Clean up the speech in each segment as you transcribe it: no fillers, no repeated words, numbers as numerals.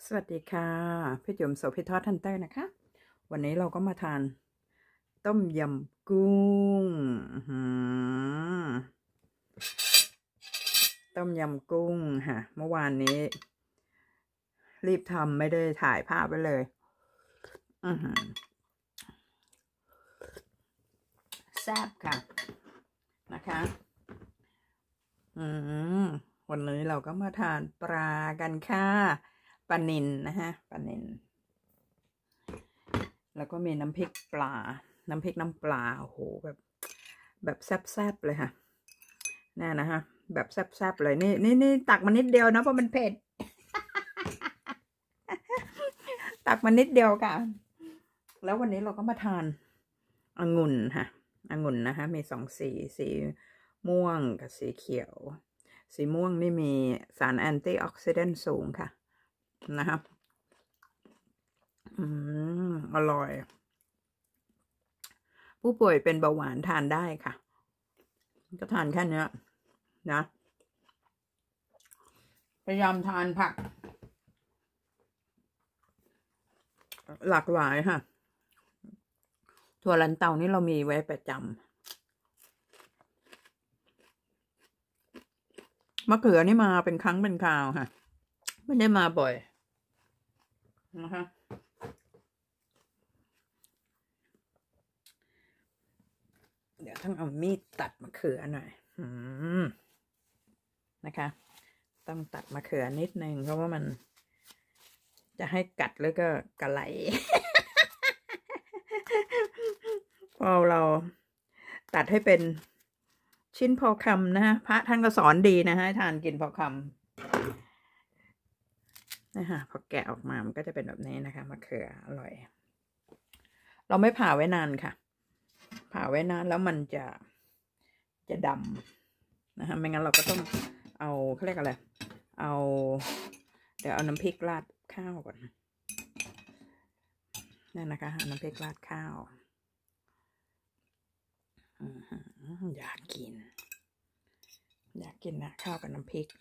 สวัสดีค่ะพี่จุ๋มโสภิธรทันเตอร์นะคะวันนี้เราก็มาทานต้มยำกุ้งต้มยำกุ้งค่ะเมื่อวานนี้รีบทำไม่ได้ถ่ายภาพไว้เลยแซ่บค่ะนะคะวันนี้เราก็มาทานปลากันค่ะปลานิลนะคะปลานิลแล้วก็มีน้ำพริกปลาน้ำพริกน้ำปลาโอ้โหแบบแซ่บๆเลยค่ะนี่นะฮะแบบแซ่บๆเลยนี่ตักมานิดเดียวนะเพราะมันเผ็ด ตักมานิดเดียวค่ะแล้ววันนี้เราก็มาทานองุ่นค่ะองุ่นนะคะมีสีม่วงกับสีเขียวสีม่วงนี่มีสารแอนตี้ออกซิแดนต์สูงค่ะนะครับอร่อยผู้ป่วยเป็นเบาหวานทานได้ค่ะก็ทานแค่นี้นะพยายามทานผักหลากหลายค่ะถั่วลันเตานี่เรามีไว้ประจำมะเขือนี่มาเป็นครั้งเป็นคราวค่ะไม่ได้มาบ่อยนะคะเดี๋ยวต้องเอามีดตัดมะเขือหน่อยนะคะต้องตัดมะเขือนิดนึงเพราะว่ามันจะให้กัดแล้วก็กระไหล พอเราตัดให้เป็นชิ้นพอคำนะฮะพระท่านก็สอนดีนะฮะให้ทานกินพอคำนะคะพอแกะออกมามันก็จะเป็นแบบนี้นะคะมะเขืออร่อยเราไม่ผ่าไว้นานค่ะผ่าไว้นานแล้วมันจะดำนะคะไม่งั้นเราก็ต้องเอาเขาเรียกอะไรเดี๋ยวเอาน้ำพริกราดข้าวก่อนนั่นนะคะน้ำพริกราดข้าวอยากกินนะข้าวกับน้ำพริก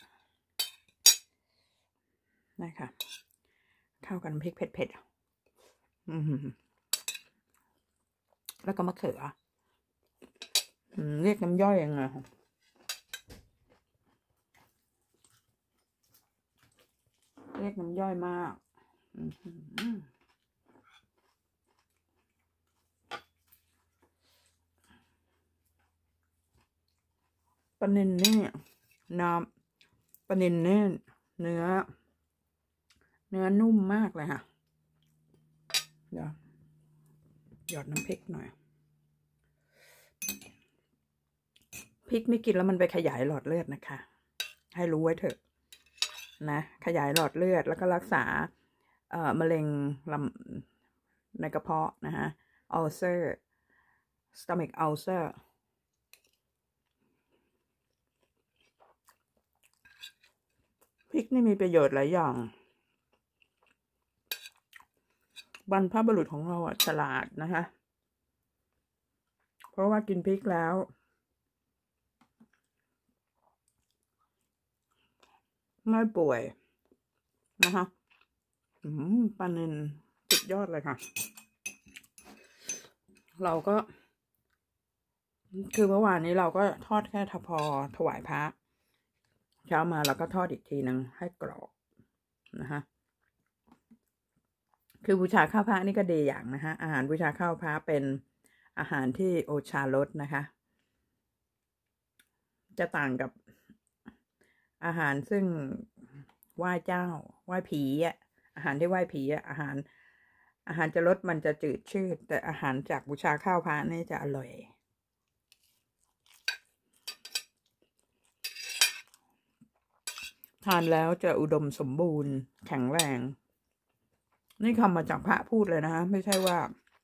นะคะข้าวกับน้ำพริกเผ็ดแล้วก็มะเขือเรียกน้ำย่อยยังไงเรียกน้ำย่อยมากปลานิลนี่ปลานิลนี่เนื้อนุ่มมากเลยค่ะเดี๋ยวหยอดน้ำพริกหน่อยพริกนี่กินแล้วมันไปขยายหลอดเลือดนะคะให้รู้ไว้เถอะนะขยายหลอดเลือดแล้วก็รักษามะเร็งในกระเพาะนะคะ ulcer stomach ulcer พริกนี่มีประโยชน์หลายอย่างบรรพบุรุษของเราฉลาดนะคะเพราะว่ากินพริกแล้วไม่ป่วยนะคะปลานิลสุดยอดเลยค่ะเราก็คือเมื่อวานนี้เราก็ทอดแค่พอถวายพระเช้ามาเราก็ทอดอีกทีนึงให้กรอบนะคะคือบูชาข้าวพระนี่ก็ดีอย่างนะคะอาหารบูชาข้าวพระเป็นอาหารที่โอชารสนะคะจะต่างกับอาหารซึ่งไหว้เจ้าไหว้ผีอาหารที่ไหว้ผีอาหารจะรสมันจะจืดชืดแต่อาหารจากบูชาข้าวพระนี่จะอร่อยทานแล้วจะอุดมสมบูรณ์แข็งแรงนี่คำมาจากพระพูดเลยนะคะไม่ใช่ว่า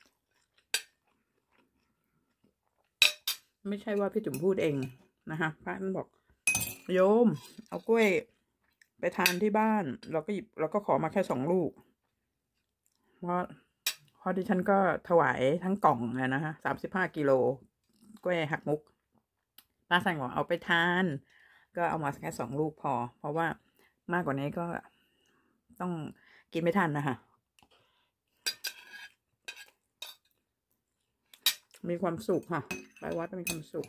พี่จุ๋มพูดเองนะคะพระท่านบอกโยมเอากล้วยไปทานที่บ้านเราก็ขอมาแค่2 ลูกเพราะดิฉันก็ถวายทั้งกล่องเลยนะคะ35 กิโลกล้วยหักมุกป้าสั่งบอกเอาไปทานก็เอามาแค่2 ลูกพอเพราะว่ามากกว่านี้ก็ต้องกินไม่ทันนะคะมีความสุขค่ะไปวัดมีความสุข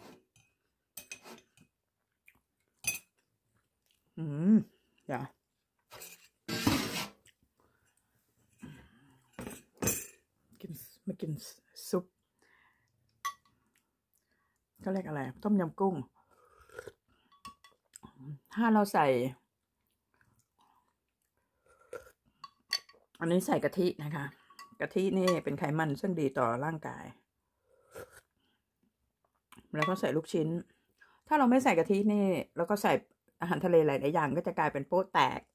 อย่ามากินซุปเขาเรียกอะไรต้มยำกุ้งถ้าเราใส่อันนี้ใส่กะทินะคะกะทินี่เป็นไขมันซึ่งดีต่อร่างกายแล้วก็ใส่ลูกชิ้นถ้าเราไม่ใส่กะทินี่แล้วก็ใส่อาหารทะเลหลายๆอย่างก็จะกลายเป็นโป๊ะแตก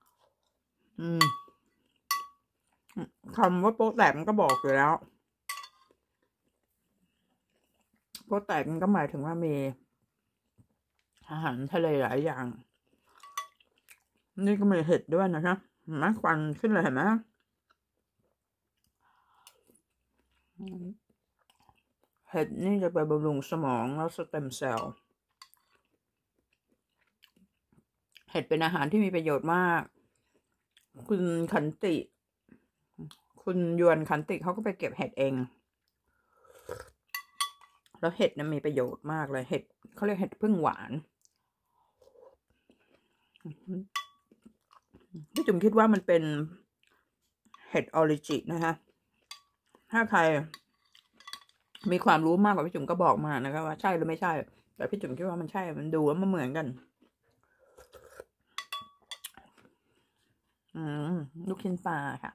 คำว่าโป๊ะแตกมันก็บอกอยู่แล้วโป๊ะแตกมันก็หมายถึงว่ามีอาหารทะเลหลายอย่างนี่ก็มีเห็ดด้วยนะคะเห็นไหมควันขึ้นเลยเห็นไหมเห็ดนี่จะไปบำรุงสมองแล้วสเต็มเซลล์เห็ดเป็นอาหารที่มีประโยชน์มากคุณขันติคุณยวนขันติเขาก็ไปเก็บเห็ดเองแล้วเห็ดเนี่ยมีประโยชน์มากเลยเห็ดเขาเรียกเห็ดพึ่งหวานพี่จุ๋มคิดว่ามันเป็นเห็ดออริจินะคะถ้าใครมีความรู้มากกว่าพี่จุ๋มก็บอกมานะคะว่าใช่หรือไม่ใช่แต่พี่จุ๋มคิดว่ามันใช่มันดูว่ามันเหมือนกันลูกชิ้นปลาค่ะ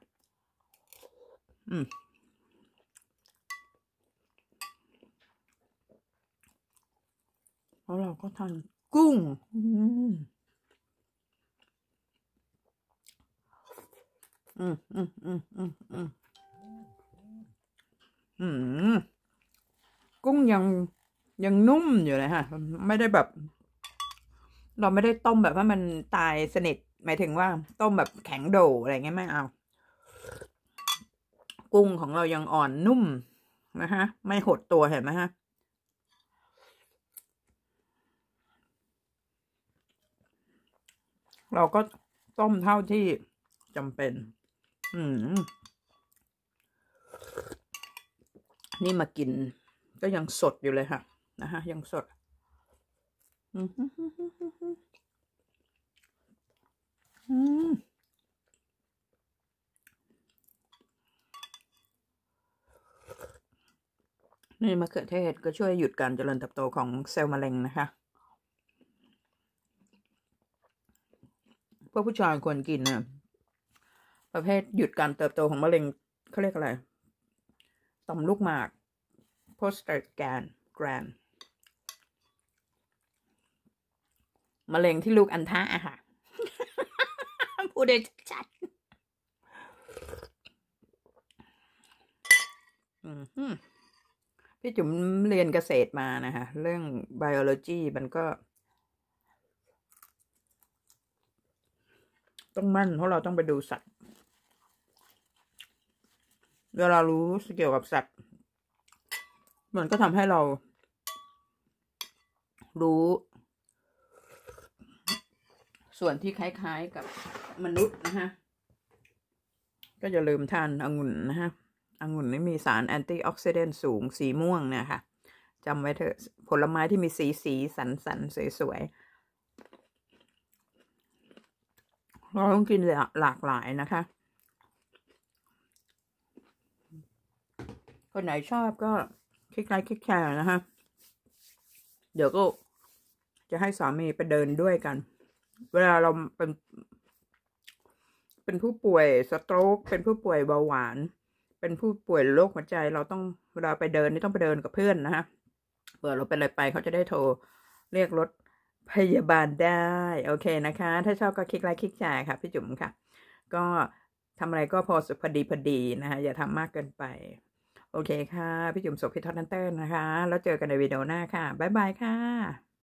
แล้วเราก็ทานกุ้งกุ้งยังนุ่มอยู่เลยค่ะไม่ได้แบบเราไม่ได้ต้มแบบว่ามันตายสนิทหมายถึงว่าต้มแบบแข็งโดอะไรเงี้ยไม่เอากุ้งของเรายังอ่อนนุ่มนะคะไม่หดตัวเห็นไหมฮะเราก็ต้มเท่าที่จำเป็นนี่มากินก็ยังสดอยู่เลยค่ะนะคะยังสดนี่มะเขือเทศก็ช่วยหยุดการเจริญเติบโตของเซลล์มะเร็งนะคะพวกผู้ชายควรกินนะประเภทหยุดการเติบโตของมะเร็งเขาเรียกอะไรต่อมลูกหมากโพสเตแกนแกรนมะเร็งที่ลูกอัณฑะอะค่ะพูดได้ชัดพี่จุ๋มเรียนเกษตรมานะคะเรื่องไบโอโลจีมันก็ต้องมั่นเพราะเราต้องไปดูสัตว์เวลารู้เกี่ยวกับสัตว์มันก็ทำให้เรารู้ส่วนที่คล้ายๆกับมนุษย์นะฮะก็อย่าลืมทานองุ่นนะฮะองุ่นนี่มีสารแอนตี้ออกซิเดนต์สูงสีม่วงเนี่ยค่ะจำไว้เถอะผลไม้ที่มีสีสันสวยๆเราต้องกินหลากหลายนะคะคนไหนชอบก็คลิกไลค์คลิกแชร์นะคะเดี๋ยวก็จะให้สามีไปเดินด้วยกันเวลาเราเป็นผู้ป่วยสโตรกเป็นผู้ป่วยเบาหวานเป็นผู้ป่วยโรคหัวใจเราต้องเวลาไปเดินนี่ต้องไปเดินกับเพื่อนนะคะเผื่อเราเป็นอะไรไปเขาจะได้โทรเรียกรถพยาบาลได้โอเคนะคะถ้าชอบก็คลิกไลค์คลิกแชร์ค่ะพี่จุ๋มค่ะก็ทำอะไรก็พอดีนะคะอย่าทำมากเกินไปโอเคค่ะพี่จุ๋มโสภิธร นันเตอร์นะคะแล้วเจอกันในวิดีโอหน้าค่ะบ๊ายบายค่ะ